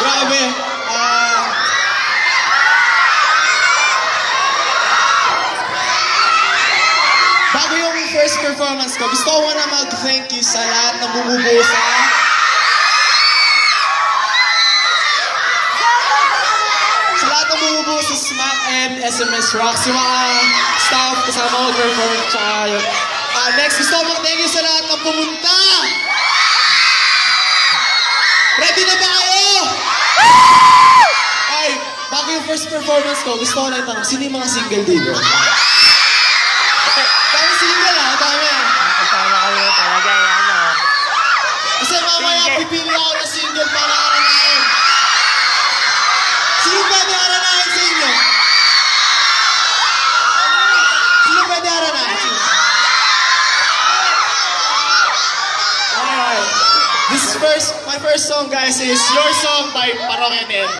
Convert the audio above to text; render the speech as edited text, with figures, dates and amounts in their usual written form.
Grabe. Bago yung first performance ko, gusto ko na mag-thank you sa lahat na bumubuo sa lahat na bumubuo sa Smack and SMS Rocks, yung mga staff kasama ko perform, tsaka yun. Next, gusto ko mag-thank you sa lahat ng pumunta! Ready na ba kayo? Ay, bago yung first performance ko, gusto ko lang tanong, sino yung mga single dito? Dami single ha, dami. Nakasama kayo talaga yan o. Kasi mamaya pipili ako ng single para aranahin. Sino pwede aranahin sa inyo? Sino pwede aranahin? Alright. My first song guys is Your Song by Parokya Nel.